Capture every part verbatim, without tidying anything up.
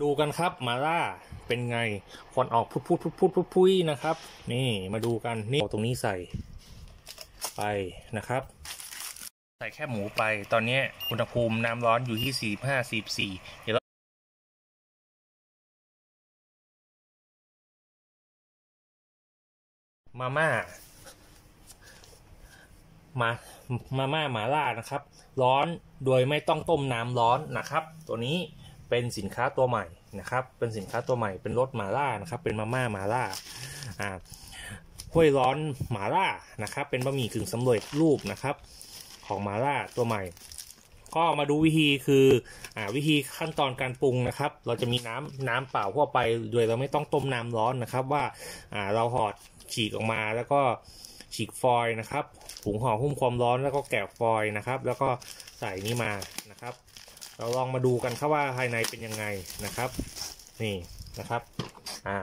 ดูกันครับมาล่าเป็นไงควันออกพุดพุดพุดพุดพุดพุยนะครับนี่มาดูกันนี่ตรงนี้ใส่ไปนะครับใส่แค่หมูไปตอนนี้อุณหภูมิน้ำร้อนอยู่ที่สี่สิบห้า สี่สิบสี่เดี๋ยวมาม่ามามาม่าหมาล่านะครับร้อนโดยไม่ต้องต้มน้ำร้อนนะครับตัวนี้เป็นสินค้าตัวใหม่นะครับเป็นสินค้าตัวใหม่เป็นรสหมาล่านะครับเป็นมาม่าหมาล่าอ่าห้วยร้อนหมาล่านะครับเป็นบะหมี่กึ่งสำเร็จรูปนะครับของหมาล่าตัวใหม่ก็มาดูวิธีคืออ่าวิธีขั้นตอนการปรุงนะครับเราจะมีน้ำน้ำเปล่าทั่วไปโดยเราไม่ต้องต้มน้ำร้อนนะครับว่าอ่าเราห่อฉีกออกมาแล้วก็ฉีกฟอยล์นะครับถุงห่อหุ้มความร้อนแล้วก็แกะฟอยล์นะครับแล้วก็ใส่นี้มานะครับเราลองมาดูกันครับว่าภายในเป็นยังไงนะครับนี่นะครับอ่า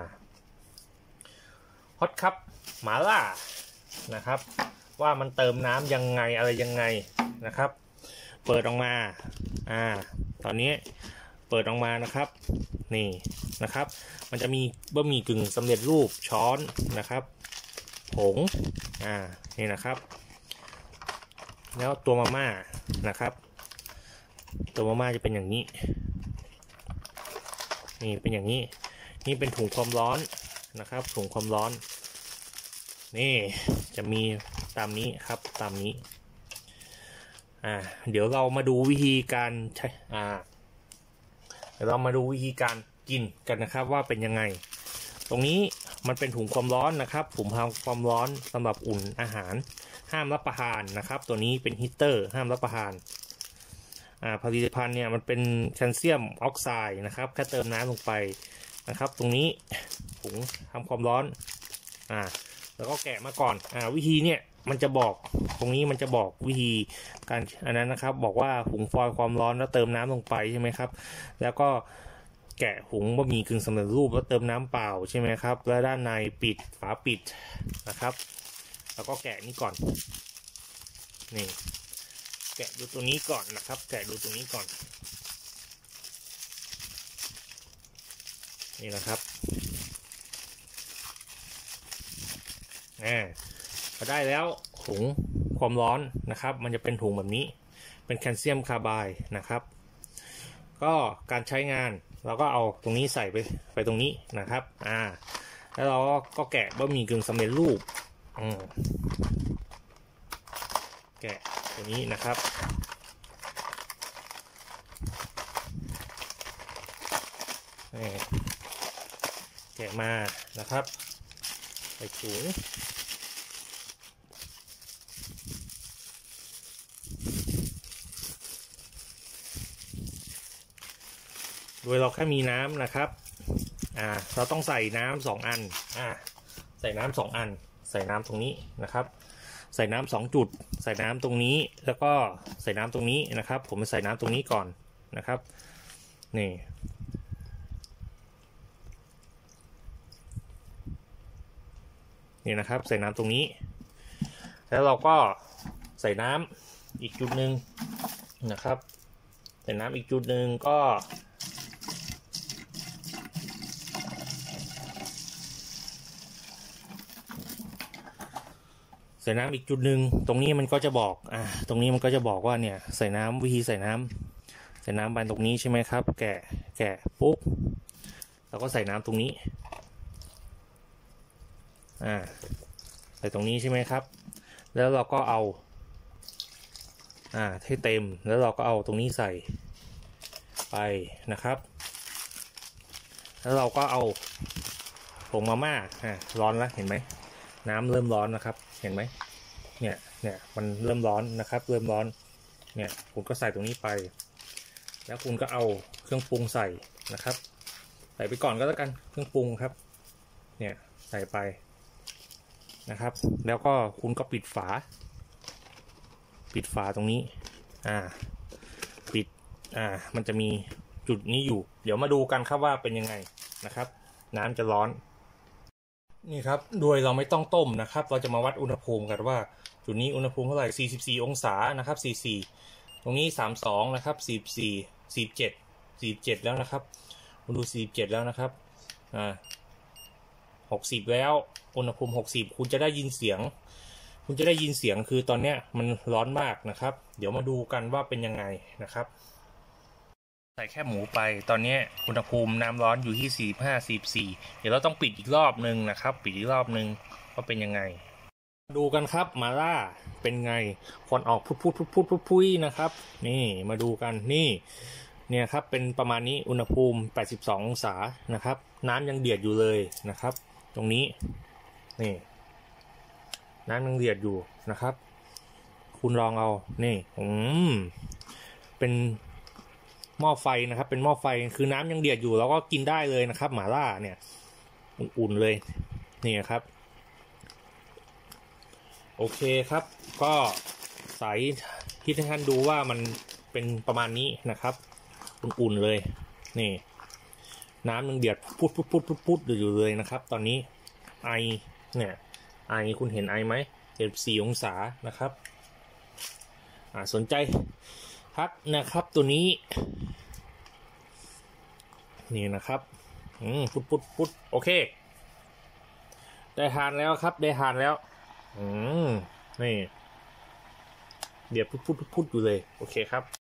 ฮอตครับหมาล่านะครับว่ามันเติมน้ำยังไงอะไรยังไงนะครับเปิดออกมาอ่าตอนนี้เปิดออกมานะครับนี่นะครับมันจะมีบะหมี่กึ่งสำเร็จรูปช้อนนะครับผงอ่านี่นะครับแล้วตัวมาม่านะครับตัวมาม่าจะเป็นอย่างนี้นี่เป็นอย่างนี้นี่เป็นถุงความร้อนนะครับถุงความร้อนนี่จะมีตามนี้ครับตามนี้อ่าเดี๋ยวเรามาดูวิธีการใช้อ่าเดี๋ยวเรามาดูวิธีการกินกันนะครับว่าเป็นยังไงตรงนี้มันเป็นถุงความร้อนนะครับถุงความร้อนสำหรับอุ่นอาหารห้ามรับประทานนะครับตัวนี้เป็นฮีตเตอร์ห้ามรับประทานอ่าผลิตภัณฑ์เนี่ยมันเป็นแคลเซียมออกไซด์นะครับแค่เติมน้ำลงไปนะครับตรงนี้ถุงทำความร้อนอ่าแล้วก็แกะมาก่อนอ่าวิธีเนี่ยมันจะบอกตรงนี้มันจะบอกวิธีการอันนั้นนะครับบอกว่าถุงฟอยล์ความร้อนแล้วเติมน้ำลงไปใช่ไหมครับแล้วก็แกะถุงบะหมี่กึ่งสำเร็จรูปแล้วเติมน้ำเปล่าใช่ไหมครับแล้วด้านในปิดฝาปิดนะครับแล้วก็แกะนี่ก่อนนี่แกะดูตัวนี้ก่อนนะครับแกะดูตัวนี้ก่อนนี่นะครับอ่าพอได้แล้วถุงความร้อนนะครับมันจะเป็นถุงแบบนี้เป็นแคลเซียมคาร์ไบด์นะครับก็การใช้งานเราก็เอาตรงนี้ใส่ไปไปตรงนี้นะครับอ่าแล้วเราก็แกะบะหมี่กึ่งสำเร็จรูปอืมแกะตัวนี้นะครับแกะมานะครับใส่ถุงโดยเราแค่มีน้ำนะครับอ่าเราต้องใส่น้ำสองอันอ่าใส่น้ำสองอันใส่น้ำตรงนี้นะครับใส่น้ำสองจุดใส่น้ำตรงนี้แล้วก็ใส่น้ำตรงนี้นะครับผมจะใส่น้ำตรงนี้ก่อนนะครับนี่นี่นะครับใส่น้ำตรงนี้แล้วเราก็ใส่น้ำอีกจุดหนึ่งนะครับใส่น้ำอีกจุดหนึ่งก็ใส่น้ำอีกจุดหนึ่งตรงนี้มันก็จะบอกอ่าตรงนี้มันก็จะบอกว่าเนี่ยใส่น้ำวิธีใส่น้ำใส่น้ำไปตรงนี้ใช่ไหมครับแกะแกะปุ๊บแล้วก็ใส่น้ำตรงนี้อ่าใส่ตรงนี้ใช่ไหมครับแล้วเราก็เอาอ่าให้เต็มแล้วเราก็เอาตรงนี้ใส่ไปนะครับแล้วเราก็เอาผงมาม่าอ่าร้อนแล้วเห็นไหมน้ำเริ่มร้อนนะครับเห็นไหมเนี่ยเนี่ยมันเริ่มร้อนนะครับเริ่มร้อนเนี่ยคุณก็ใส่ตรงนี้ไปแล้วคุณก็เอาเครื่องปรุงใส่นะครับใส่ไปก่อนก็แล้วกันเครื่องปรุงครับเนี่ยใส่ไปนะครับแล้วก็คุณก็ปิดฝาปิดฝาตรงนี้อ่าปิดอ่ามันจะมีจุดนี้อยู่เดี๋ยวมาดูกันครับว่าเป็นยังไงนะครับน้ำจะร้อนนี่ครับโดยเราไม่ต้องต้มนะครับเราจะมาวัดอุณหภูมิกันว่าจุดนี้อุณหภูมิเท่าไหร่สี่สิบสี่องศานะครับสี่สิบสี่ตรงนี้สามสิบสองนะครับสี่สิบสี่ สี่สิบเจ็ด สี่สิบเจ็ดแล้วนะครับคุณดูสี่สิบเจ็ดแล้วนะครับอ่าหกสิบแล้วอุณหภูมิหกสิบคุณจะได้ยินเสียงคุณจะได้ยินเสียงคือตอนเนี้ยมันร้อนมากนะครับเดี๋ยวมาดูกันว่าเป็นยังไงนะครับใส่แค่หมูไปตอนนี้อุณหภูมิน้ำร้อนอยู่ที่สี่สิบห้า สี่สิบสี่เดี๋ยวเราต้องปิดอีกรอบนึงนะครับปิดอีกรอบนึงว่าเป็นยังไงดูกันครับมาล่าเป็นไงควันออกพุดพุดพุดพุดพุดพุดนะครับนี่มาดูกันนี่เนี่ยครับเป็นประมาณนี้อุณหภูมิแปดสิบสององศานะครับน้ำยังเดือดอยู่เลยนะครับตรงนี้นี่น้ำยังเดือดอยู่นะครับคุณลองเอานี่อืมเป็นหม้อไฟนะครับเป็นหม้อไฟคือน้ำยังเดือดอยู่แล้วก็กินได้เลยนะครับหม่าล่าเนี่ยอุ่นๆเลยนี่ครับโอเคครับก็ใส่ที่ท่านดูว่ามันเป็นประมาณนี้นะครับอุ่นๆเลยนี่น้ำยังเดือดพุดพุดพุดพุดพุดอยู่เลยนะครับตอนนี้ไอเนี่ยไอคุณเห็นไอไหมเจ็ดสิบสี่องศานะครับอ่าสนใจทักนะครับตัวนี้นี่นะครับอืมพุดพุดพุดโอเคได้ทานแล้วครับได้ทานแล้วอืมนี่เดือดพุดพุดพุดอยู่เลยโอเคครับ